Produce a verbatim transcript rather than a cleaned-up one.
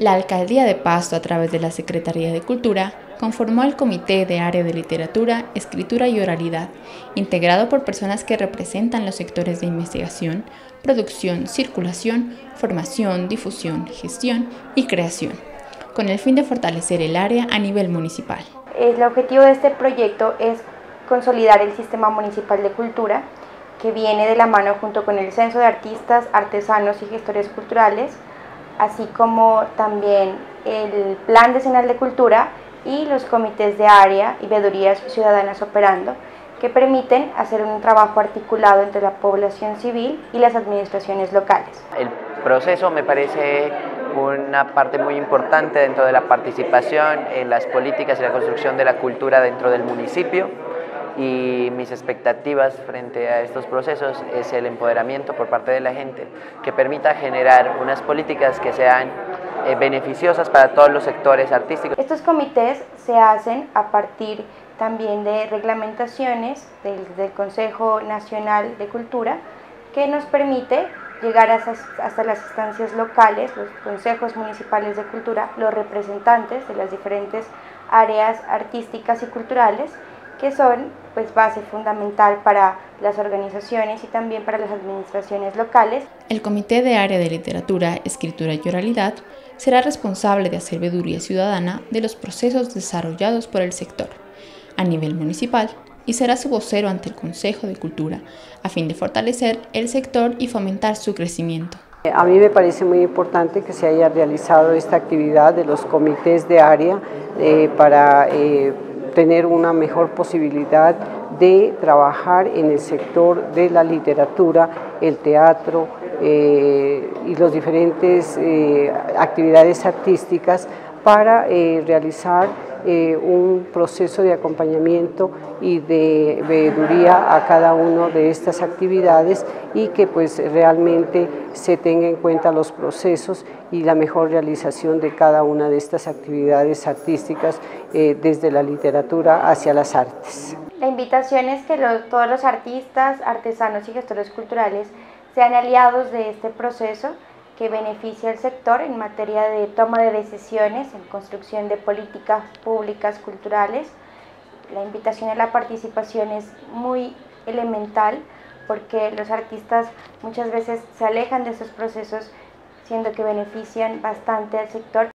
La Alcaldía de Pasto, a través de la Secretaría de Cultura, conformó el Comité de Área de Literatura, Escritura y Oralidad, integrado por personas que representan los sectores de investigación, producción, circulación, formación, difusión, gestión y creación, con el fin de fortalecer el área a nivel municipal. El objetivo de este proyecto es consolidar el Sistema Municipal de Cultura, que viene de la mano junto con el Censo de Artistas, Artesanos y Gestores Culturales, así como también el Plan Decenal de Cultura y los comités de área y veedurías ciudadanas operando, que permiten hacer un trabajo articulado entre la población civil y las administraciones locales. El proceso me parece una parte muy importante dentro de la participación en las políticas y la construcción de la cultura dentro del municipio, y mis expectativas frente a estos procesos es el empoderamiento por parte de la gente que permita generar unas políticas que sean eh, beneficiosas para todos los sectores artísticos. Estos comités se hacen a partir también de reglamentaciones del, del Consejo Nacional de Cultura, que nos permite llegar hasta, hasta las instancias locales, los consejos municipales de cultura, los representantes de las diferentes áreas artísticas y culturales, que son pues base fundamental para las organizaciones y también para las administraciones locales. El Comité de Área de Literatura, Escritura y Oralidad será responsable de hacer veeduría ciudadana de los procesos desarrollados por el sector a nivel municipal y será su vocero ante el Consejo de Cultura a fin de fortalecer el sector y fomentar su crecimiento. A mí me parece muy importante que se haya realizado esta actividad de los comités de área eh, para eh, tener una mejor posibilidad de trabajar en el sector de la literatura, el teatro eh, y las diferentes eh, actividades artísticas para eh, realizar eh, un proceso de acompañamiento y de veeduría a cada una de estas actividades y que pues realmente se tenga en cuenta los procesos y la mejor realización de cada una de estas actividades artísticas eh, desde la literatura hacia las artes. La invitación es que los, todos los artistas, artesanos y gestores culturales sean aliados de este proceso que beneficia al sector en materia de toma de decisiones, en construcción de políticas públicas culturales. La invitación a la participación es muy elemental porque los artistas muchas veces se alejan de esos procesos, siendo que benefician bastante al sector.